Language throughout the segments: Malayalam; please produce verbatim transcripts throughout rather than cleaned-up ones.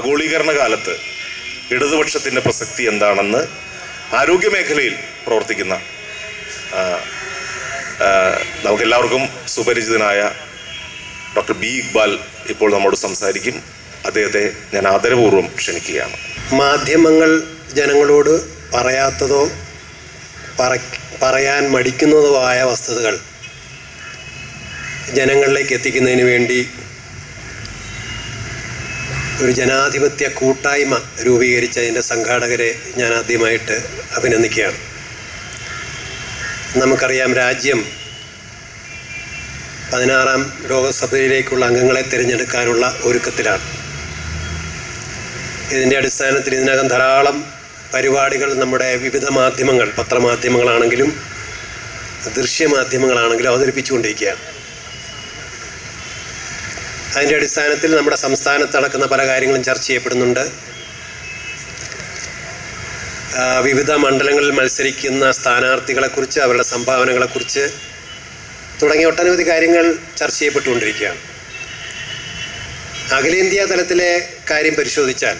ആഗോളീകരണ കാലത്ത് ഇടതുപക്ഷത്തിൻ്റെ പ്രസക്തി എന്താണെന്ന് ആരോഗ്യമേഖലയിൽ പ്രവർത്തിക്കുന്ന നമുക്കെല്ലാവർക്കും സുപരിചിതനായ ഡോക്ടർ ബി ഇക്ബാൽ ഇപ്പോൾ നമ്മോട് സംസാരിക്കും. അദ്ദേഹത്തെ ഞാൻ ആദരപൂർവ്വം ക്ഷണിക്കുകയാണ്. മാധ്യമങ്ങൾ ജനങ്ങളോട് പറയാത്തതോ പറയാൻ മടിക്കുന്നതോ ആയ വസ്തുതകൾ ജനങ്ങളിലേക്ക് എത്തിക്കുന്നതിന് വേണ്ടി ഒരു ജനാധിപത്യ കൂട്ടായ്മ രൂപീകരിച്ചതിൻ്റെ സംഘാടകരെ ഞാൻ ആദ്യമായിട്ട് അഭിനന്ദിക്കുകയാണ്. നമുക്കറിയാം, രാജ്യം പതിനാറാം ലോകസഭയിലേക്കുള്ള അംഗങ്ങളെ തിരഞ്ഞെടുക്കാനുള്ള ഒരുക്കത്തിലാണ്. ഇതിൻ്റെ അടിസ്ഥാനത്തിൽ ഇതിനകം ധാരാളം പരിപാടികൾ നമ്മുടെ വിവിധ മാധ്യമങ്ങൾ, പത്രമാധ്യമങ്ങളാണെങ്കിലും ദൃശ്യമാധ്യമങ്ങളാണെങ്കിലും അവതരിപ്പിച്ചുകൊണ്ടിരിക്കുകയാണ്. അതിൻ്റെ അടിസ്ഥാനത്തിൽ നമ്മുടെ സംസ്ഥാനത്ത് നടക്കുന്ന പല കാര്യങ്ങളും ചർച്ച ചെയ്യപ്പെടുന്നുണ്ട്. വിവിധ മണ്ഡലങ്ങളിൽ മത്സരിക്കുന്ന സ്ഥാനാർത്ഥികളെക്കുറിച്ച്, അവരുടെ സംഭാവനകളെക്കുറിച്ച് തുടങ്ങിയ ഒട്ടനവധി കാര്യങ്ങൾ ചർച്ച ചെയ്യപ്പെട്ടുകൊണ്ടിരിക്കുകയാണ്. അഖിലേന്ത്യാ തലത്തിലെ കാര്യം പരിശോധിച്ചാൽ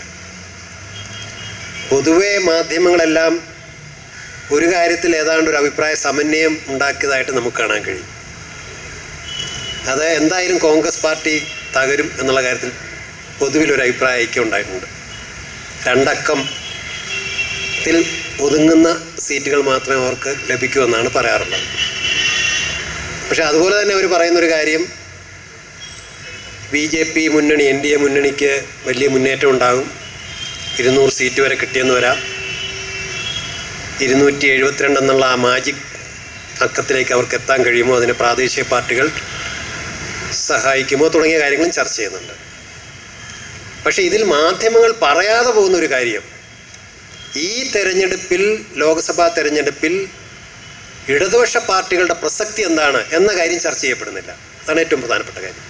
പൊതുവെ മാധ്യമങ്ങളെല്ലാം ഒരു കാര്യത്തിൽ ഏതാണ്ട് ഒരു അഭിപ്രായ സമന്വയം ഉണ്ടാക്കിയതായിട്ട് നമുക്ക് കാണാൻ കഴിയും. അത് എന്തായാലും കോൺഗ്രസ് പാർട്ടി തകരും എന്നുള്ള കാര്യത്തിൽ പൊതുവിലൊരു അഭിപ്രായ ഐക്യം ഉണ്ടായിട്ടുണ്ട്. രണ്ടക്കത്തിൽ ഒതുങ്ങുന്ന സീറ്റുകൾ മാത്രമേ അവർക്ക് ലഭിക്കൂ എന്നാണ് പറയാറുള്ളത്. പക്ഷെ അതുപോലെ തന്നെ അവർ പറയുന്നൊരു കാര്യം, ബി ജെ പി മുന്നണി, എൻ ഡി എ മുന്നണിക്ക് വലിയ മുന്നേറ്റം ഉണ്ടാകും, ഇരുന്നൂറ് സീറ്റ് വരെ കിട്ടിയെന്ന് വരാം, ഇരുന്നൂറ്റി എഴുപത്തിരണ്ട് എന്നുള്ള ആ മാജിക് അക്കത്തിലേക്ക് അവർക്ക് എത്താൻ കഴിയുമോ, അതിന് പ്രാദേശിക പാർട്ടികൾ സഹായിക്കുമോ തുടങ്ങിയ കാര്യങ്ങളും ചർച്ച ചെയ്യുന്നുണ്ട്. പക്ഷേ ഇതിൽ മാധ്യമങ്ങൾ പറയാതെ പോകുന്നൊരു കാര്യം, ഈ തെരഞ്ഞെടുപ്പിൽ, ലോക്സഭാ തെരഞ്ഞെടുപ്പിൽ ഇടതുപക്ഷ പാർട്ടികളുടെ പ്രസക്തി എന്താണ് എന്ന കാര്യം ചർച്ച ചെയ്യപ്പെടുന്നില്ല. അതാണ് ഏറ്റവും പ്രധാനപ്പെട്ട കാര്യം.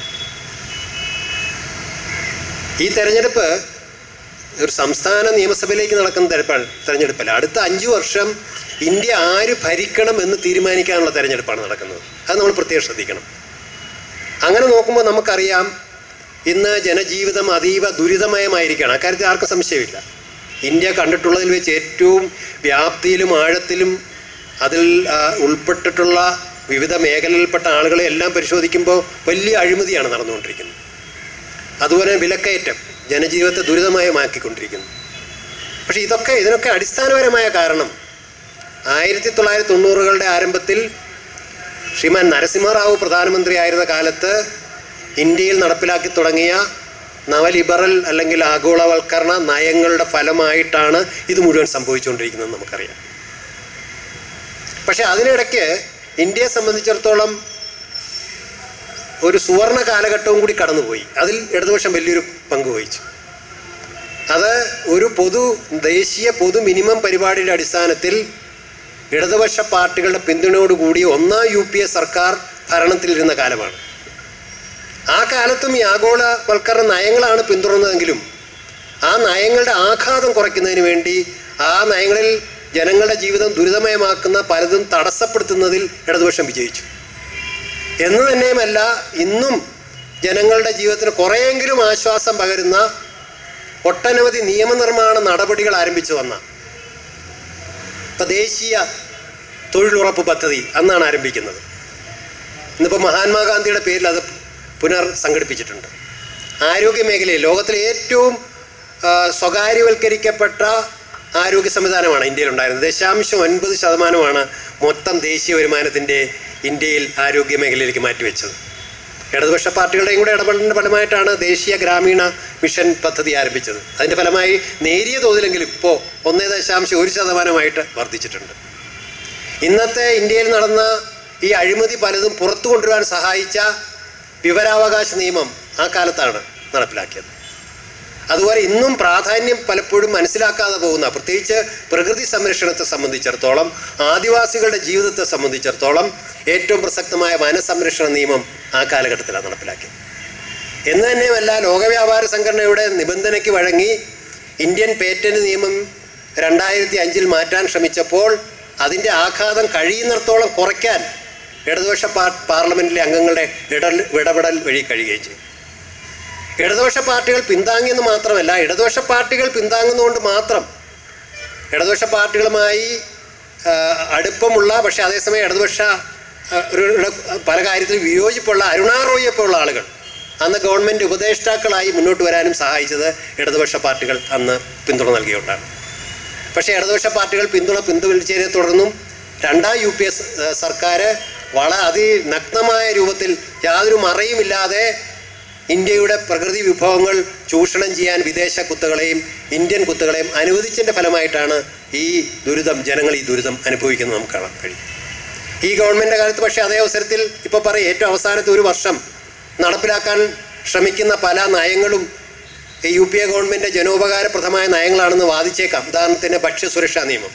ഈ തെരഞ്ഞെടുപ്പ് ഒരു സംസ്ഥാന നിയമസഭയിലേക്ക് നടക്കുന്ന തെരഞ്ഞെടുപ്പല്ല. അടുത്ത അഞ്ചു വർഷം ഇന്ത്യ ആര് ഭരിക്കണം എന്ന് തീരുമാനിക്കാനുള്ള തെരഞ്ഞെടുപ്പാണ് നടക്കുന്നത്. അത് നമ്മൾ പ്രത്യേകം ശ്രദ്ധിക്കണം. അങ്ങനെ നോക്കുമ്പോൾ നമുക്കറിയാം, ഇന്ന് ജനജീവിതം അതീവ ദുരിതമയമായിരിക്കുകയാണ്. അക്കാര്യത്തിൽ ആർക്കും സംശയമില്ല. ഇന്ത്യ കണ്ടിട്ടുള്ളതിൽ വെച്ച് ഏറ്റവും വ്യാപ്തിയിലും ആഴത്തിലും അതിൽ ഉൾപ്പെട്ടിട്ടുള്ള വിവിധ മേഖലയിൽപ്പെട്ട ആളുകളെ എല്ലാം പരിശോധിക്കുമ്പോൾ വലിയ അഴിമതിയാണ് നടന്നുകൊണ്ടിരിക്കുന്നത്. അതുപോലെ വിലക്കയറ്റം ജനജീവിതത്തെ ദുരിതമയമാക്കിക്കൊണ്ടിരിക്കുന്നു. പക്ഷേ ഇതൊക്കെ ഇതിനൊക്കെ അടിസ്ഥാനപരമായ കാരണം ആയിരത്തി തൊള്ളായിരത്തി തൊണ്ണൂറുകളുടെ ആരംഭത്തിൽ ശ്രീമാൻ നരസിംഹറാവു പ്രധാനമന്ത്രിയായിരുന്ന കാലത്ത് ഇന്ത്യയിൽ നടപ്പിലാക്കി തുടങ്ങിയ നവലിബറൽ അല്ലെങ്കിൽ ആഗോളവൽക്കരണ നയങ്ങളുടെ ഫലമായിട്ടാണ് ഇത് മുഴുവൻ സംഭവിച്ചുകൊണ്ടിരിക്കുന്നത് നമുക്കറിയാം. പക്ഷെ അതിനിടയ്ക്ക് ഇന്ത്യയെ സംബന്ധിച്ചിടത്തോളം ഒരു സുവർണ കാലഘട്ടവും കൂടി കടന്നുപോയി. അതിൽ ഇടതുപക്ഷം വലിയൊരു പങ്ക് വഹിച്ചു. അത് ഒരു പൊതു ദേശീയ പൊതു മിനിമം പരിപാടിയുടെ അടിസ്ഥാനത്തിൽ ഇടതുപക്ഷ പാർട്ടികളുടെ പിന്തുണയോടുകൂടി ഒന്നാം യു പി എ സർക്കാർ ഭരണത്തിലിരുന്ന കാലമാണ്. ആ കാലത്തും ഈ ആഗോളവൽക്കരണ നയങ്ങളാണ് പിന്തുടർന്നതെങ്കിലും ആ നയങ്ങളുടെ ആഘാതം കുറയ്ക്കുന്നതിന് വേണ്ടി, ആ നയങ്ങളിൽ ജനങ്ങളുടെ ജീവിതം ദുരിതമയമാക്കുന്ന പലതും തടസ്സപ്പെടുത്തുന്നതിൽ ഇടതുപക്ഷം വിജയിച്ചു. എന്ന് തന്നെയുമല്ല, ഇന്നും ജനങ്ങളുടെ ജീവിതത്തിന് കുറേയെങ്കിലും ആശ്വാസം പകരുന്ന ഒട്ടനവധി നിയമനിർമ്മാണ നടപടികൾ ആരംഭിച്ചു വന്ന, ഇപ്പം ദേശീയ തൊഴിലുറപ്പ് പദ്ധതി അന്നാണ് ആരംഭിക്കുന്നത്. ഇന്നിപ്പോൾ മഹാത്മാഗാന്ധിയുടെ പേരിൽ അത് പുനർ സംഘടിപ്പിച്ചിട്ടുണ്ട്. ആരോഗ്യ മേഖലയിൽ ലോകത്തിലെ ഏറ്റവും സ്വകാര്യവൽക്കരിക്കപ്പെട്ട ആരോഗ്യ സംവിധാനമാണ് ഇന്ത്യയിൽ ഉണ്ടായിരുന്നത്. ദശാംശം ഒൻപത് ശതമാനമാണ് മൊത്തം ദേശീയ വരുമാനത്തിൻ്റെ ഇന്ത്യയിൽ ആരോഗ്യ മേഖലയിലേക്ക് മാറ്റിവെച്ചത്. ഇടതുപക്ഷ പാർട്ടികളുടെയും കൂടെ ഇടപെടലിൻ്റെ ഫലമായിട്ടാണ് ദേശീയ ഗ്രാമീണ മിഷൻ പദ്ധതി ആരംഭിച്ചത്. അതിൻ്റെ ഫലമായി നേരിയ തോതിലെങ്കിലും ഇപ്പോൾ ഒന്നേ ദശാംശം ഒരു ശതമാനമായിട്ട് വർദ്ധിച്ചിട്ടുണ്ട്. ഇന്നത്തെ ഇന്ത്യയിൽ നടന്ന ഈ അഴിമതി പലതും പുറത്തു കൊണ്ടുവരാൻ സഹായിച്ച വിവരാവകാശ നിയമം ആ കാലത്താണ് നടപ്പിലാക്കിയത്. അതുപോലെ ഇന്നും പ്രാധാന്യം പലപ്പോഴും മനസ്സിലാക്കാതെ പോകുന്ന, പ്രത്യേകിച്ച് പ്രകൃതി സംരക്ഷണത്തെ സംബന്ധിച്ചിടത്തോളം, ആദിവാസികളുടെ ജീവിതത്തെ സംബന്ധിച്ചിടത്തോളം ഏറ്റവും പ്രസക്തമായ വനസംരക്ഷണ നിയമം ആ കാലഘട്ടത്തിലാണ് നടപ്പിലാക്കിയത്. എന്ന് തന്നെയുമല്ല, ലോകവ്യാപാര സംഘടനയുടെ നിബന്ധനയ്ക്ക് വഴങ്ങി ഇന്ത്യൻ പേറ്റന്റ് നിയമം രണ്ടായിരത്തി അഞ്ചിൽ മാറ്റാൻ ശ്രമിച്ചപ്പോൾ അതിൻ്റെ ആഘാതം കഴിയുന്നിടത്തോളം കുറയ്ക്കാൻ ഇടതുപക്ഷ പാർലമെൻറ്റിലെ അംഗങ്ങളുടെ ഇട ഇടപെടൽ വഴി കഴിയുകയും ചെയ്തു. ഇടതുപക്ഷ പാർട്ടികൾ പിന്താങ്ങിയെന്ന് മാത്രമല്ല, ഇടതുപക്ഷ പാർട്ടികൾ പിന്താങ്ങുന്നതുകൊണ്ട് മാത്രം ഇടതുപക്ഷ പാർട്ടികളുമായി അടുപ്പമുള്ള, പക്ഷേ അതേസമയം ഇടതുപക്ഷ ഒരു പല കാര്യത്തിൽ വിയോജിപ്പുള്ള അരുണാ റോയിയെപ്പോലുള്ള ആളുകൾ അന്ന് ഗവൺമെൻറ് ഉപദേഷ്ടാക്കളായി മുന്നോട്ട് വരാനും സഹായിച്ചത് ഇടതുപക്ഷ പാർട്ടികൾ അന്ന് പിന്തുണ നൽകിയുകൊണ്ടാണ്. പക്ഷേ ഇടതുപക്ഷ പാർട്ടികൾ പിന്തുണ പിന്തുണച്ചതിനെ തുടർന്നും രണ്ടാം യു പി എസ് സർക്കാർ വളരെ അതിനഗ്നമായ രൂപത്തിൽ യാതൊരു മറയുമില്ലാതെ ഇന്ത്യയുടെ പ്രകൃതി വിഭവങ്ങൾ ചൂഷണം ചെയ്യാൻ വിദേശ കുത്തകളെയും ഇന്ത്യൻ കുത്തകളെയും അനുവദിച്ചതിൻ്റെ ഫലമായിട്ടാണ് ഈ ദുരിതം, ജനങ്ങൾ ഈ ദുരിതം അനുഭവിക്കുന്നത് നമുക്ക് കാണാൻ കഴിയും. ഈ ഗവൺമെൻറ്റിൻ്റെ കാലത്ത് പക്ഷേ അതേ അവസരത്തിൽ ഇപ്പോൾ പറയും ഏറ്റവും അവസാനത്തെ ഒരു വർഷം നടപ്പിലാക്കാൻ ശ്രമിക്കുന്ന പല നയങ്ങളും ഈ യു പി എ ഗവൺമെൻറ് ജനോപകാരപ്രദമായ നയങ്ങളാണെന്ന് വാദിച്ചേക്കാം. ഉദാഹരണത്തിന് ഭക്ഷ്യസുരക്ഷാ നിയമം,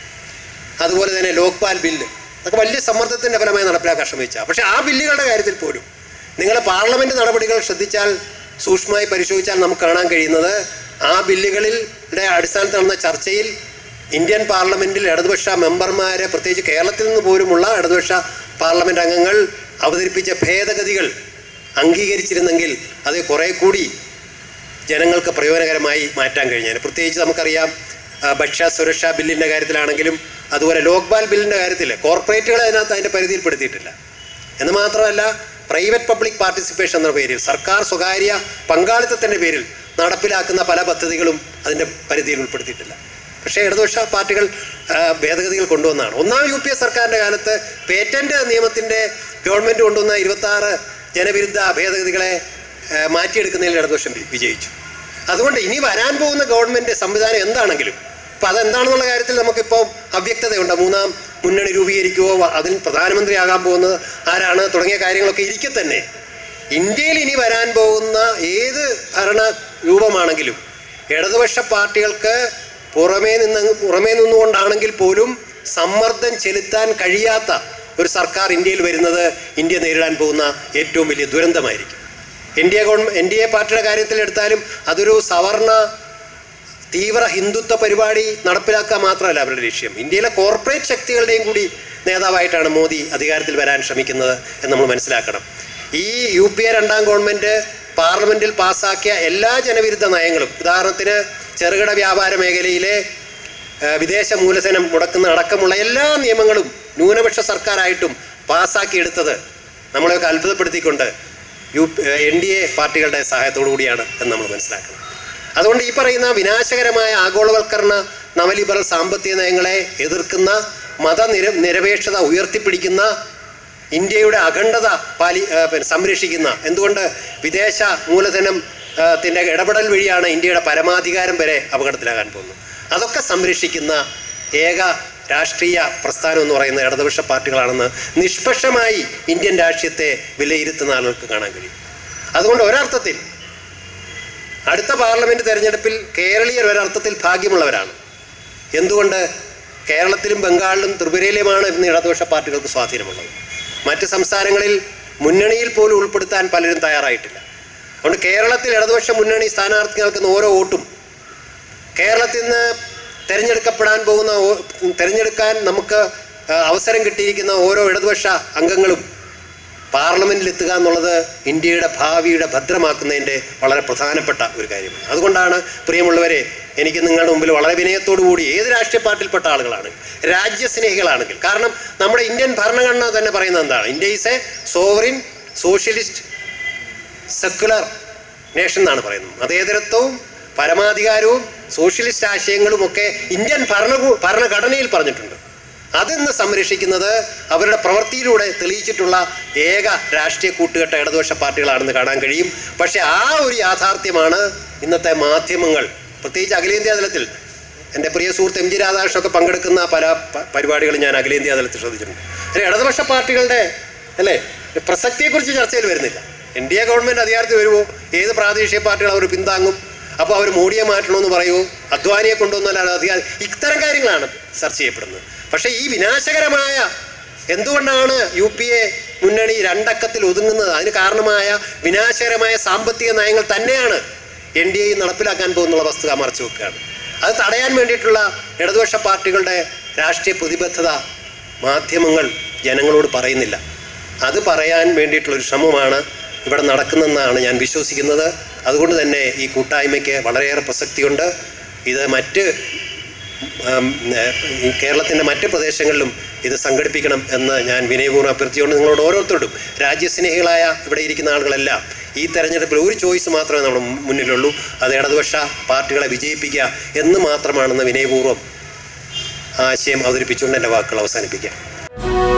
അതുപോലെ തന്നെ ലോക്പാൽ ബില്ല്, അതൊക്കെ വലിയ സമ്മർദ്ദത്തിൻ്റെ ഫലമായി നടപ്പിലാക്കാൻ ശ്രമിച്ച. പക്ഷേ ആ ബില്ലുകളുടെ കാര്യത്തിൽ പോലും നിങ്ങൾ പാർലമെൻറ്റ് നടപടികൾ ശ്രദ്ധിച്ചാൽ, സൂക്ഷ്മമായി പരിശോധിച്ചാൽ നമുക്ക് കാണാൻ കഴിയുന്നത് ആ ബില്ലുകളിലെ അടിസ്ഥാനത്തിൽ നടന്ന ചർച്ചയിൽ ഇന്ത്യൻ പാർലമെൻറ്റിൽ ഇടതുപക്ഷ മെമ്പർമാരെ, പ്രത്യേകിച്ച് കേരളത്തിൽ നിന്ന് പോലുമുള്ള ഇടതുപക്ഷ പാർലമെൻറ്റ് അംഗങ്ങൾ അവതരിപ്പിച്ച ഭേദഗതികൾ അംഗീകരിച്ചിരുന്നെങ്കിൽ അത് കുറേ കൂടി ജനങ്ങൾക്ക് പ്രയോജനകരമായി മാറ്റാൻ കഴിഞ്ഞാൽ. പ്രത്യേകിച്ച് നമുക്കറിയാം ഭക്ഷ്യ സുരക്ഷാ ബില്ലിൻ്റെ കാര്യത്തിലാണെങ്കിലും അതുപോലെ ലോക്പാൽ ബില്ലിൻ്റെ കാര്യത്തിൽ കോർപ്പറേറ്റുകളെ അതിനകത്ത് അതിൻ്റെ പരിധിയിൽപ്പെടുത്തിയിട്ടില്ല. എന്ന് മാത്രമല്ല, പ്രൈവറ്റ് പബ്ലിക് പാർട്ടിസിപ്പേഷൻ എന്ന പേരിൽ സർക്കാർ സ്വകാര്യ പങ്കാളിത്തത്തിൻ്റെ പേരിൽ നടപ്പിലാക്കുന്ന പല പദ്ധതികളും അതിൻ്റെ പരിധിയിൽ ഉൾപ്പെടുത്തിയിട്ടില്ല. പക്ഷേ ഇടതുപക്ഷ പാർട്ടികൾ ഭേദഗതികൾ കൊണ്ടുവന്നതാണ്. ഒന്നാം യു പി എ സർക്കാരിൻ്റെ കാലത്ത് പേറ്റന്റ് നിയമത്തിൻ്റെ ഗവൺമെൻറ് കൊണ്ടുവന്ന ഇരുപത്താറ് ജനവിരുദ്ധ ഭേദഗതികളെ മാറ്റിയെടുക്കുന്നതിൽ ഇടതുപക്ഷം വിജയിച്ചു. അതുകൊണ്ട് ഇനി വരാൻ പോകുന്ന ഗവൺമെൻറ് സംവിധാനം എന്താണെങ്കിലും ഇപ്പം അതെന്താണെന്നുള്ള കാര്യത്തിൽ നമുക്കിപ്പോൾ അവ്യക്തതയുണ്ട്. മൂന്നാം മുന്നണി രൂപീകരിക്കുമോ, അതിൽ പ്രധാനമന്ത്രിയാകാൻ പോകുന്നത് ആരാണ് തുടങ്ങിയ കാര്യങ്ങളൊക്കെ ഇരിക്കെ തന്നെ ഇന്ത്യയിൽ ഇനി വരാൻ പോകുന്ന ഏത് ഭരണ രൂപമാണെങ്കിലും ഇടതുപക്ഷ പാർട്ടികൾക്ക് പുറമേ നിന്ന് പുറമേ നിന്നുകൊണ്ടാണെങ്കിൽ പോലും സമ്മർദ്ദം ചെലുത്താൻ കഴിയാത്ത ഒരു സർക്കാർ ഇന്ത്യയിൽ വരുന്നത് ഇന്ത്യ നേരിടാൻ പോകുന്ന ഏറ്റവും വലിയ ദുരന്തമായിരിക്കും. N D A government N D A പാർട്ടിയുടെ കാര്യത്തിൽ എടുത്താലും അതൊരു സവർണ തീവ്ര ഹിന്ദുത്വ പരിപാടി നടപ്പിലാക്കുക മാത്രമല്ല അവരുടെ ലക്ഷ്യം. ഇന്ത്യയിലെ കോർപ്പറേറ്റ് ശക്തികളുടെയും കൂടി നേതാവായിട്ടാണ് മോദി അധികാരത്തിൽ വരാൻ ശ്രമിക്കുന്നത് എന്ന് നമ്മൾ മനസ്സിലാക്കണം. ഈ യു പി എ രണ്ടാം ഗവൺമെൻറ് പാർലമെൻറ്റിൽ പാസ്സാക്കിയ എല്ലാ ജനവിരുദ്ധ നയങ്ങളും, ഉദാഹരണത്തിന് ചെറുകിട വ്യാപാര മേഖലയിലെ വിദേശ മൂലധനം മുടക്കുന്ന അടക്കമുള്ള എല്ലാ നിയമങ്ങളും ന്യൂനപക്ഷ സർക്കാരായിട്ടും പാസ്സാക്കിയെടുത്തത് നമ്മളെയൊക്കെ അത്ഭുതപ്പെടുത്തിക്കൊണ്ട് യു എൻ ഡി എ പാർട്ടികളുടെ സഹായത്തോടു കൂടിയാണ് എന്ന് നമ്മൾ മനസ്സിലാക്കണം. അതുകൊണ്ട് ഈ പറയുന്ന വിനാശകരമായ ആഗോളവൽക്കരണ നവലിബറൽ സാമ്പത്തിക നയങ്ങളെ എതിർക്കുന്ന, മതനിര നിരപേക്ഷത ഉയർത്തിപ്പിടിക്കുന്ന, ഇന്ത്യയുടെ അഖണ്ഡത പാലി സംരക്ഷിക്കുന്ന, എന്തുകൊണ്ട് വിദേശ മൂലധനം ത്തിൻ്റെ ഇടപെടൽ വഴിയാണ് ഇന്ത്യയുടെ പരമാധികാരം വരെ അപകടത്തിലാകാൻ പോകുന്നത്, അതൊക്കെ സംരക്ഷിക്കുന്ന ഏക രാഷ്ട്രീയ പ്രസ്ഥാനം എന്ന് പറയുന്ന ഇടതുപക്ഷ പാർട്ടികളാണെന്ന് നിഷ്പക്ഷമായി ഇന്ത്യൻ രാഷ്ട്രീയത്തെ വിലയിരുത്തുന്ന ആളുകൾക്ക് കാണാൻ കഴിയും. അതുകൊണ്ട് ഒരർത്ഥത്തിൽ അടുത്ത പാർലമെൻറ്റ് തെരഞ്ഞെടുപ്പിൽ കേരളീയർ ഒരർത്ഥത്തിൽ ഭാഗ്യമുള്ളവരാണ്. എന്തുകൊണ്ട്? കേരളത്തിലും ബംഗാളിലും ത്രിപുരയിലുമാണ് ഇന്ന് ഇടതുപക്ഷ പാർട്ടികൾക്ക് സ്വാധീനമുള്ളത്. മറ്റ് സംസ്ഥാനങ്ങളിൽ മുന്നണിയിൽ പോലും ഉൾപ്പെടുത്താൻ പലരും തയ്യാറായിട്ടില്ല. അതുകൊണ്ട് കേരളത്തിൽ ഇടതുപക്ഷ മുന്നണി സ്ഥാനാർത്ഥികൾക്ക് ഓരോ വോട്ടും, കേരളത്തിൽ നിന്ന് തിരഞ്ഞെടുക്കപ്പെടാൻ പോകുന്ന തിരഞ്ഞെടുക്കാൻ നമുക്ക് അവസരം കിട്ടിയിരിക്കുന്ന ഓരോ ഇടതുപക്ഷ അംഗങ്ങളും പാർലമെൻറ്റിൽ എത്തുക എന്നുള്ളത് ഇന്ത്യയുടെ ഭാവിയുടെ ഭദ്രമാക്കുന്നതിൻ്റെ വളരെ പ്രധാനപ്പെട്ട ഒരു കാര്യമാണ്. അതുകൊണ്ടാണ് പ്രിയമുള്ളവരെ, എനിക്ക് നിങ്ങളുടെ മുമ്പിൽ വളരെ വിനയത്തോടു കൂടി ഏത് രാഷ്ട്രീയ പാർട്ടിയിൽപ്പെട്ട ആളുകളാണെങ്കിൽ, രാജ്യസ്നേഹികളാണെങ്കിൽ, കാരണം നമ്മുടെ ഇന്ത്യൻ ഭരണഘടന തന്നെ പറയുന്നത് എന്താണ്? India is a sovereign socialist secular nation എന്നാണ് പറയുന്നത്. മതേതരത്വവും പരമാധികാരവും സോഷ്യലിസ്റ്റ് ആശയങ്ങളും ഒക്കെ ഇന്ത്യൻ ഭരണ ഭരണഘടനയിൽ പറഞ്ഞിട്ടുണ്ട്. അതിന്ന് സംരക്ഷിക്കുന്നത് അവരുടെ പ്രവൃത്തിയിലൂടെ തെളിയിച്ചിട്ടുള്ള ഏക രാഷ്ട്രീയ കൂട്ടുകെട്ട ഇടതുപക്ഷ പാർട്ടികളാണെന്ന് കാണാൻ കഴിയും. പക്ഷേ ആ ഒരു യാഥാർത്ഥ്യമാണ് ഇന്നത്തെ മാധ്യമങ്ങൾ, പ്രത്യേകിച്ച് അഖിലേന്ത്യാ തലത്തിൽ എൻ്റെ പ്രിയ സുഹൃത്ത് എം ജി രാധാകൃഷ്ണനൊക്കെ പങ്കെടുക്കുന്ന പല പരിപാടികളും ഞാൻ അഖിലേന്ത്യാ തലത്തിൽ ശ്രദ്ധിച്ചിട്ടുണ്ട്. അല്ലെ, ഇടതുപക്ഷ പാർട്ടികളുടെ അല്ലേ പ്രസക്തിയെക്കുറിച്ച് ചർച്ചയിൽ വരുന്നില്ല. എൻ ഡി എ ഗവൺമെൻറ് അധികാരത്തിൽ വരുമോ ഏത് പ്രാദേശിക പാർട്ടികൾ അവർ പിന്താങ്ങും, അപ്പോൾ അവർ മോഡിയെ മാറ്റണമെന്ന് പറയുമോ, അദ്വാനിയെ കൊണ്ടുവന്നാലാണ് അധികാരം, ഇത്തരം കാര്യങ്ങളാണ് ചർച്ച ചെയ്യപ്പെടുന്നത്. പക്ഷേ ഈ വിനാശകരമായ, എന്തുകൊണ്ടാണ് യു പി എ മുന്നണി രണ്ടക്കത്തിൽ ഒതുങ്ങുന്നത്, അതിന് കാരണമായ വിനാശകരമായ സാമ്പത്തിക നയങ്ങൾ തന്നെയാണ് എൻ ഡി എ നടപ്പിലാക്കാൻ പോകുന്നുള്ള വസ്തുത മറച്ചു വെക്കുകയാണ്. അത് തടയാൻ വേണ്ടിയിട്ടുള്ള ഇടതുപക്ഷ പാർട്ടികളുടെ രാഷ്ട്രീയ പ്രതിബദ്ധത മാധ്യമങ്ങൾ ജനങ്ങളോട് പറയുന്നില്ല. അത് പറയാൻ വേണ്ടിയിട്ടുള്ളൊരു ശ്രമമാണ് ഇവിടെ നടക്കുന്നെന്നാണ് ഞാൻ വിശ്വസിക്കുന്നത്. അതുകൊണ്ട് തന്നെ ഈ കൂട്ടായ്മയ്ക്ക് വളരെയേറെ പ്രസക്തിയുണ്ട്. ഇത് മറ്റ് കേരളത്തിൻ്റെ മറ്റ് പ്രദേശങ്ങളിലും ഇത് സംഘടിപ്പിക്കണം എന്ന് ഞാൻ വിനയപൂർവ്വം അഭ്യർത്ഥിച്ചുകൊണ്ട് നിങ്ങളോട് ഓരോരുത്തരോടും, രാജ്യസ്നേഹികളായ ഇവിടെ ഇരിക്കുന്ന ആളുകളെല്ലാം, ഈ തെരഞ്ഞെടുപ്പിൽ ഒരു ചോയ്സ് മാത്രമേ നമ്മുടെ മുന്നിലുള്ളൂ, അത് ഇടതുപക്ഷ പാർട്ടികളെ വിജയിപ്പിക്കുക എന്ന് മാത്രമാണെന്ന് വിനയപൂർവ്വം ആശയം അവതരിപ്പിച്ചുകൊണ്ട് എൻ്റെ വാക്കുകൾ അവസാനിപ്പിക്കാം.